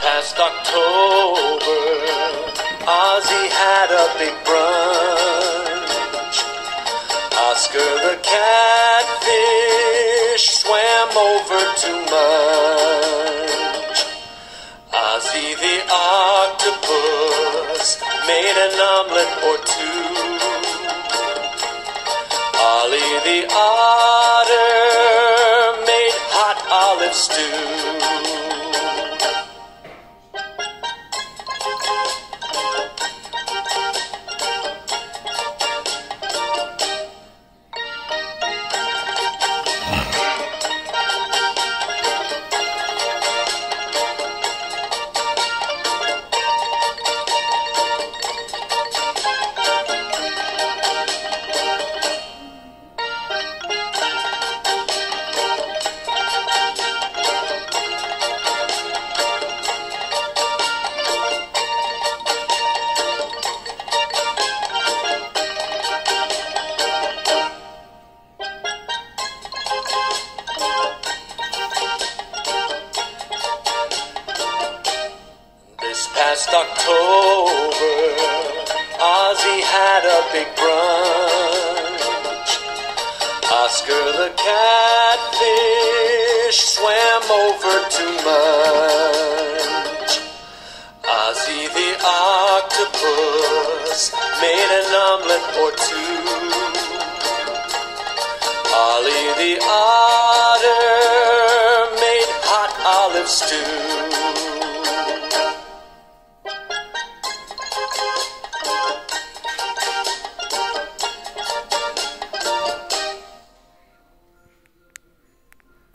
Past October, Ozzy had a big brunch. Oscar the catfish swam over to munch. Ozzy the octopus made an omelet or two. Ollie the otter made hot olive stew. This past October, Ozzy had a big brunch. Oscar the catfish swam over to munch. Ozzy the octopus made an omelet or two. Ollie the otter made hot olive stew.